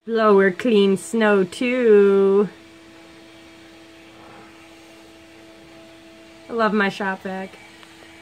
Blower cleans snow too. I love my ShopVac.